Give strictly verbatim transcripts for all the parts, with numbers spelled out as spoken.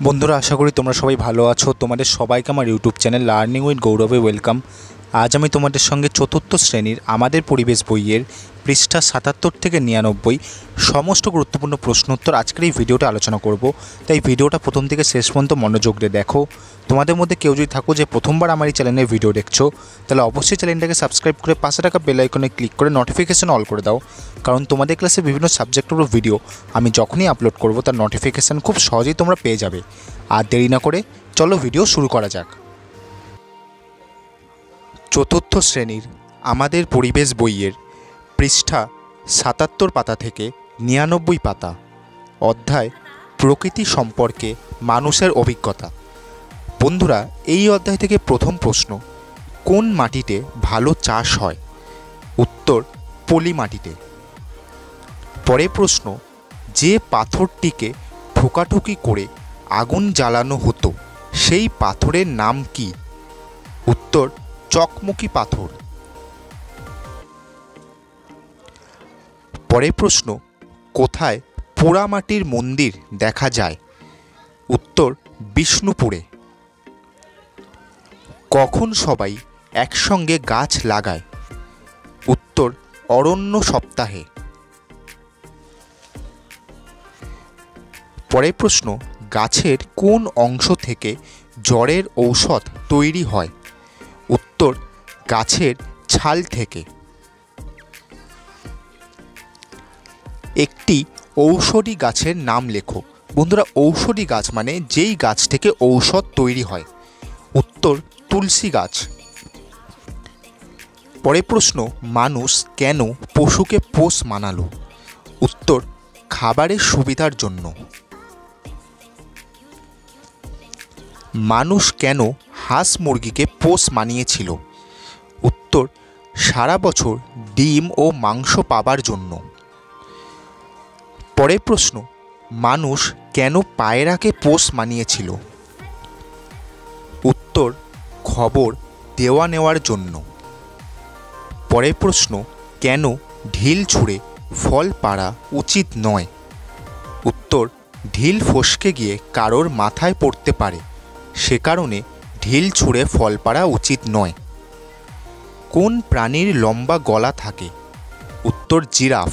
বন্ধুরা, আশা করি তোমরা সবাই ভালো আছো। তোমাদের সবাইকে আমার ইউটিউব চ্যানেল লার্নিং উইথ গৌরবে ওয়েলকাম। আজ আমি তোমাদের সঙ্গে চতুর্থ শ্রেণীর আমাদের পরিবেশ বইয়ের পৃষ্ঠা সাতাত্তর থেকে নিরানব্বই সমস্ত গুরুত্বপূর্ণ প্রশ্নোত্তর আজকের এই ভিডিওটা আলোচনা করব। তাই ভিডিওটা প্রথম থেকে শেষ পর্যন্ত মনোযোগ দিয়ে দেখো। তোমাদের মধ্যে কেউ যদি থাকো যে প্রথমবার আমার এই চ্যানেলে ভিডিও দেখছো, তাহলে অবশ্যই চ্যানেলটাকে সাবস্ক্রাইব করে পাশে থাকা বেল আইকনে ক্লিক করে নোটিফিকেশন অল করে দাও, কারণ তোমাদের ক্লাসে বিভিন্ন সাবজেক্টের উপর ভিডিও আমি যখনই আপলোড করব তার নোটিফিকেশান খুব সহজেই তোমরা পেয়ে যাবে। আর দেরি না করে চলো ভিডিও শুরু করা যাক। চতুর্থ শ্রেণীর আমাদের পরিবেশ বইয়ের পৃষ্ঠা সাতাত্তর পাতা থেকে নিরানব্বই পাতা, অধ্যায় প্রকৃতি সম্পর্কে মানুষের অভিজ্ঞতা। বন্ধুরা, এই অধ্যায় থেকে প্রথম প্রশ্ন, কোন মাটিতে ভালো চাষ হয়? উত্তর, পলি মাটিতে। পরের প্রশ্ন, যে পাথরটিকে ঠোকাঠুকি করে আগুন জ্বালানো হতো সেই পাথরের নাম কি? উত্তর, চকমকি পাথর। পরের প্রশ্ন, কোথায় পোড়ামাটির মন্দির দেখা যায়? উত্তর, বিষ্ণুপুরে। কখন সবাই একসঙ্গে গাছ লাগায়? উত্তর, অরণ্য সপ্তাহে। পরের প্রশ্ন, গাছের কোন অংশ থেকে জ্বরের ঔষধ তৈরি হয়? উত্তর, গাছের ছাল থেকে। একটি ঔষধি গাছের নাম লেখো। বন্ধুরা, ঔষধি গাছ মানে যেই গাছ থেকে ঔষধ তৈরি হয়। উত্তর, তুলসী গাছ। পরের প্রশ্ন, মানুষ কেন পশুকে পোষ মানালো? উত্তর, খাবারের সুবিধার জন্য। মানুষ কেন হাঁস মুরগিকে পোষ মানিয়েছিল? উত্তর, সারা বছর ডিম ও মাংস পাবার জন্য। পরের প্রশ্ন, মানুষ কেন পায়রাকে পোষ মানিয়েছিল? উত্তর, খবর দেওয়া নেওয়ার জন্য। পরের প্রশ্ন, কেন ঢিল ছুঁড়ে ফল পাড়া উচিত নয়? উত্তর, ঢিল ফসকে গিয়ে কারোর মাথায় পড়তে পারে, সে কারণে ঢিল ছুঁড়ে ফল পাড়া উচিত নয়। কোন প্রাণীর লম্বা গলা থাকে? উত্তর, জিরাফ।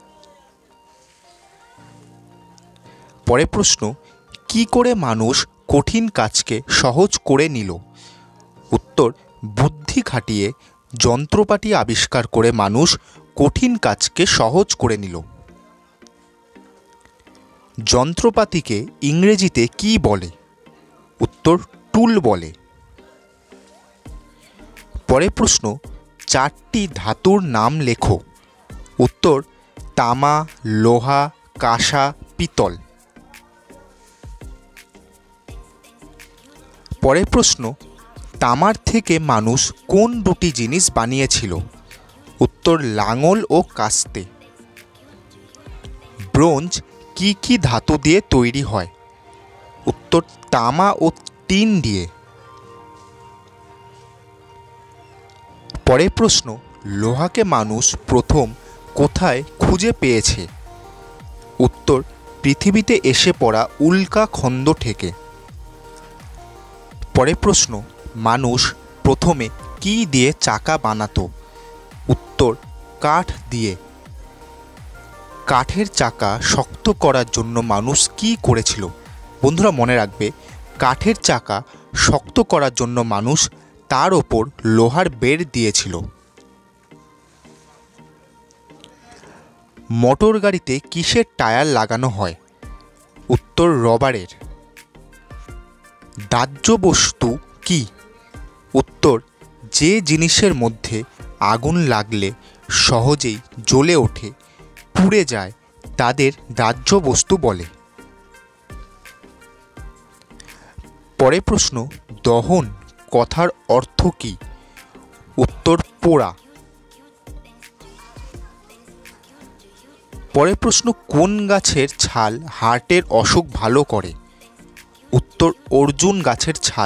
পরের প্রশ্ন, কি করে মানুষ কঠিন কাজকে সহজ করে নিল? উত্তর, বুদ্ধি খাটিয়ে যন্ত্রপাতি আবিষ্কার করে মানুষ কঠিন কাজকে সহজ করে নিল। যন্ত্রপাতিকে ইংরেজিতে কি বলে? উত্তর, টুল বলে। পরের প্রশ্ন, চারটি ধাতুর নাম লেখো। উত্তর, তামা, লোহা, কাঁসা, পিতল। পরের প্রশ্ন, তামার থেকে মানুষ কোন দুটি জিনিস বানিয়েছিল? উত্তর, লাঙল ও কাস্তে। ব্রোঞ্জ কি কি ধাতু দিয়ে তৈরি হয়? উত্তর, তামা ও টিন দিয়ে। পরের প্রশ্ন, লোহাকে মানুষ প্রথম কোথায় খুঁজে পেয়েছে? উত্তর, পৃথিবীতে এসে পড়া উল্কা খন্ড থেকে। পরের প্রশ্ন, মানুষ প্রথমে কি দিয়ে চাকা বানাতো? উত্তর, কাঠ দিয়ে। কাঠের চাকা শক্ত করার জন্য মানুষ কি করেছিল? বন্ধুরা, মনে রাখবে, কাঠের চাকা শক্ত করার জন্য মানুষ তার ওপর লোহার বেড় দিয়েছিল। মোটর গাড়িতে কিসের টায়ার লাগানো হয়? উত্তর, রবারের। দাহ্য বস্তু কি? উত্তর, যে জিনিসের মধ্যে আগুন লাগলে সহজেই জ্বলে ওঠে, পুড়ে যায়, তাদের দাহ্য বস্তু বলে। পরের প্রশ্ন, দহন কথার অর্থ কি? উত্তর, পোড়া। পরের প্রশ্ন, কোন গাছের ছাল হার্টের অসুখ ভালো করে? উত্তর, অর্জুন গাছের ছাল।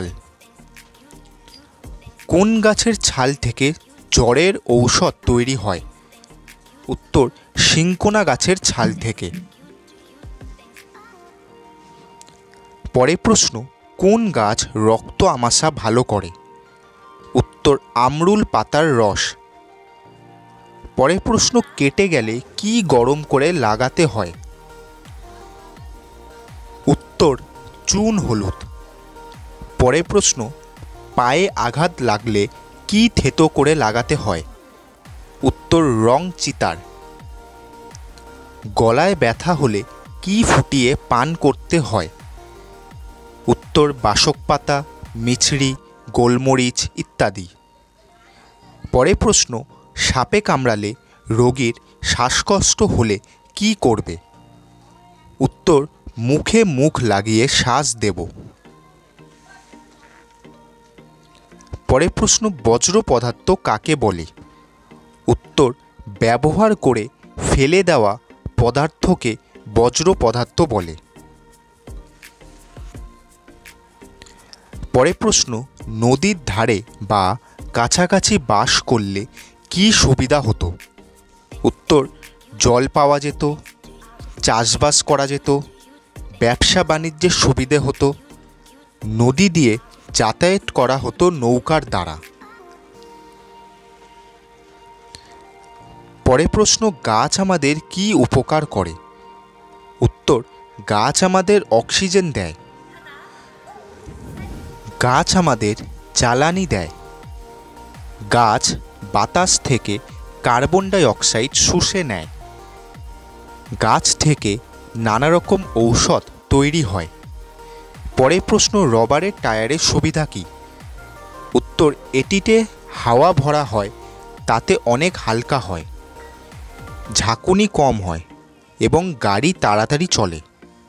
কোন গাছের ছাল থেকে জ্বরের ঔষধ তৈরি হয়? উত্তর, সিনকোনা গাছের ছাল থেকে। পরের প্রশ্ন, কোন গাছ রক্ত আমাশা ভালো করে? উত্তর, আমরুল পাতার রস। পরের প্রশ্ন, কেটে গেলে কি গরম করে লাগাতে হয়? উত্তর, চুন হলুদ। পরের প্রশ্ন, পায়ে আঘাত লাগলে কি থেতো করে লাগাতে হয়? উত্তর, রং চিতার। গলায় ব্যথা হলে কি ফুটিয়ে পান করতে হয়? উত্তর, বাসক পাতা, মিছরি, গোলমরিচ ইত্যাদি। পরের প্রশ্ন, সাপে কামড়ালে রোগীর শ্বাসকষ্ট হলে কি করবে? উত্তর, মুখে মুখ লাগিয়ে শ্বাস দেব। পরের প্রশ্ন, বজ্র পদার্থ কাকে বলে? উত্তর, ব্যবহার করে ফেলে দেওয়া পদার্থকে বজ্র পদার্থ বলে। পরের প্রশ্ন, নদীর ধারে বা কাছাকাছি বাস করলে কি সুবিধা হতো? উত্তর, জল পাওয়া যেত, চাষবাস করা যেত, ব্যবসা বাণিজ্যের সুবিধে হতো, নদী দিয়ে যাতায়াত করা হতো নৌকার দ্বারা। পরের প্রশ্ন, গাছ আমাদের কি উপকার করে? উত্তর, গাছ আমাদের অক্সিজেন দেয়, গাছ আমাদের জ্বালানি দেয়, গাছ বাতাস থেকে কার্বন ডাই অক্সাইড শুষে নেয়, গাছ থেকে নানা রকম ঔষধ তৈরি হয়। পরের প্রশ্ন, রবারের টায়ারের সুবিধা কী? উত্তর, এটিতে হাওয়া ভরা হয়, তাতে অনেক হালকা হয়, ঝাঁকুনি কম হয় এবং গাড়ি তাড়াতাড়ি চলে।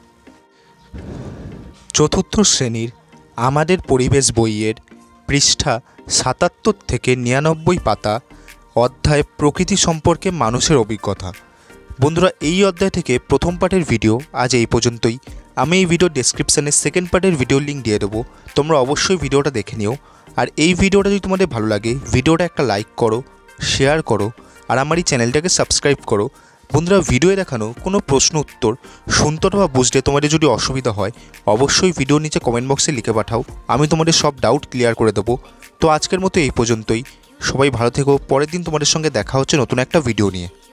চতুর্থ শ্রেণীর আমাদের পরিবেশ বইয়ের পৃষ্ঠা সাতাত্তর থেকে নিরানব্বই পাতা, অধ্যায় প্রকৃতি সম্পর্কে মানুষের অভিজ্ঞতা। বন্ধুরা, এই অধ্যায় থেকে প্রথম পার্টের ভিডিও আজ এই পর্যন্তই। আমি এই ভিডিও ডেসক্রিপশানে সেকেন্ড পার্টের ভিডিও লিঙ্ক দিয়ে দেবো, তোমরা অবশ্যই ভিডিওটা দেখে নিও। আর এই ভিডিওটা যদি তোমাদের ভালো লাগে, ভিডিওটা একটা লাইক করো, শেয়ার করো, আর আমার এই চ্যানেলটাকে সাবস্ক্রাইব করো। বন্ধুরা, ভিডিওয়ে দেখানো কোনো প্রশ্ন উত্তর শুনতে বা বুঝতে তোমাদের যদি অসুবিধা হয়, অবশ্যই ভিডিওর নিচে কমেন্ট বক্সে লিখে পাঠাও, আমি তোমাদের সব ডাউট ক্লিয়ার করে দেবো। তো আজকের মতো এই পর্যন্তই, সবাই ভালো থেকো। পরের দিন তোমাদের সঙ্গে দেখা হচ্ছে নতুন একটা ভিডিও নিয়ে।